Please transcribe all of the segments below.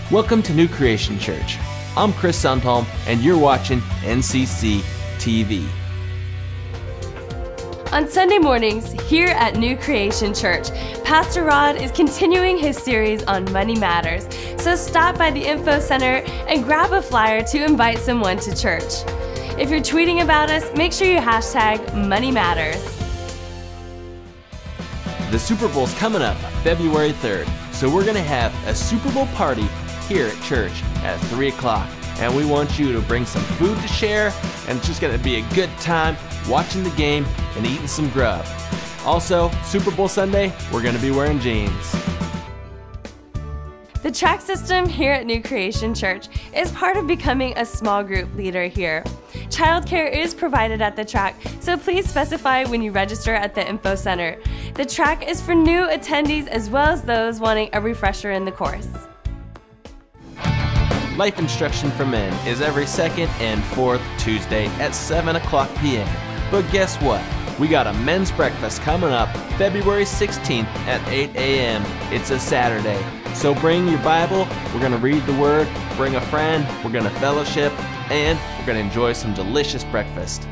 Welcome to New Creation Church. I'm Chris Sundholm, and you're watching NCC TV. On Sunday mornings, here at New Creation Church, Pastor Rod is continuing his series on Money Matters. So stop by the Info Center and grab a flyer to invite someone to church. If you're tweeting about us, make sure you hashtag Money Matters. The Super Bowl's coming up February 3rd, so we're going to have a Super Bowl party here at church at 3 o'clock. And we want you to bring some food to share, and it's just going to be a good time watching the game and eating some grub. Also, Super Bowl Sunday, we're going to be wearing jeans. The track system here at New Creation Church is part of becoming a small group leader here. Childcare is provided at the track, so please specify when you register at the Info Center. The track is for new attendees as well as those wanting a refresher in the course. Life Instruction for Men is every second and fourth Tuesday at 7 o'clock p.m. But guess what? We got a men's breakfast coming up February 16th at 8 a.m. It's a Saturday. So bring your Bible, we're going to read the Word, bring a friend, we're going to fellowship, and we're going to enjoy some delicious breakfast.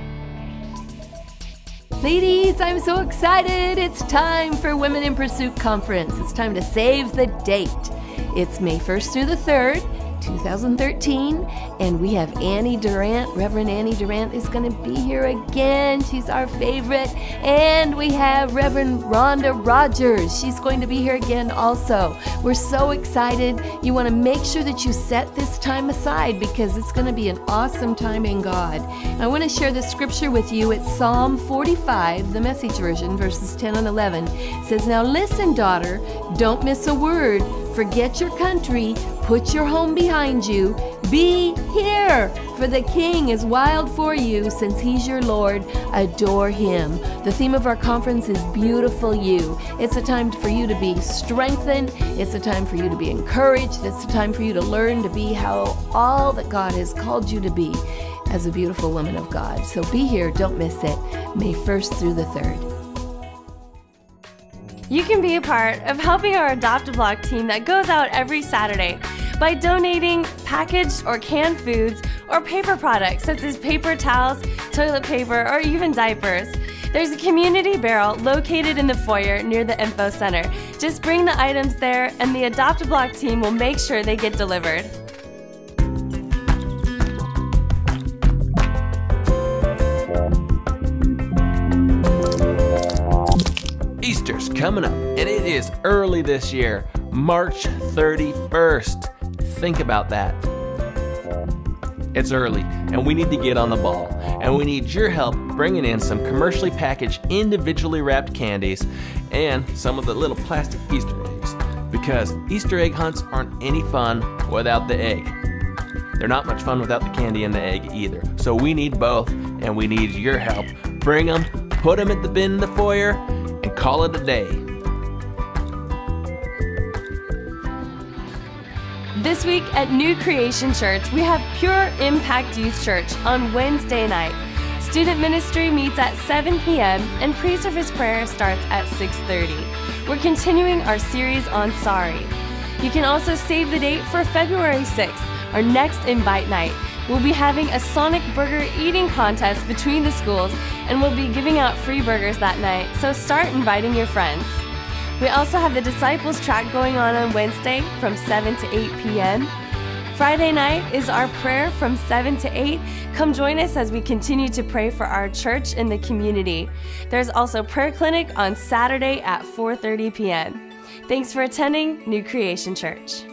Ladies, I'm so excited. It's time for Women in Pursuit Conference. It's time to save the date. It's May 1st through the 3rd. 2013, and we have Annie Durant. Reverend Annie Durant is going to be here again. She's our favorite. And we have Reverend Rhonda Rogers. She's going to be here again also. We're so excited. You want to make sure that you set this time aside because it's going to be an awesome time in God. I want to share the scripture with you. It's Psalm 45, the Message version, verses 10 and 11. It says, "Now listen, daughter, don't miss a word. Forget your country, put your home behind you. Be here, for the King is wild for you, since he's your Lord. Adore him." The theme of our conference is Beautiful You. It's a time for you to be strengthened. It's a time for you to be encouraged. It's a time for you to learn to be how all that God has called you to be as a beautiful woman of God. So be here, don't miss it, May 1st through the 3rd. You can be a part of helping our Adopt-A-Block team that goes out every Saturday by donating packaged or canned foods or paper products such as paper towels, toilet paper, or even diapers. There's a community barrel located in the foyer near the Info Center. Just bring the items there and the Adopt-A-Block team will make sure they get delivered. Easter's coming up, and it is early this year, March 31st. Think about that. It's early, and we need to get on the ball, and we need your help bringing in some commercially packaged, individually wrapped candies and some of the little plastic Easter eggs, because Easter egg hunts aren't any fun without the egg. They're not much fun without the candy and the egg either, so we need both, and we need your help. Bring them, put them at the bin in the foyer, and call it a day. This week at New Creation Church, we have Pure Impact Youth Church on Wednesday night. Student ministry meets at 7 p.m. and pre-service prayer starts at 6:30. We're continuing our series on Sorry. You can also save the date for February 6th, our next invite night. We'll be having a Sonic Burger eating contest between the schools, and we'll be giving out free burgers that night, so start inviting your friends. We also have the Disciples track going on Wednesday from 7 to 8 p.m. Friday night is our prayer from 7 to 8. Come join us as we continue to pray for our church and the community. There's also prayer clinic on Saturday at 4:30 p.m. Thanks for attending New Creation Church.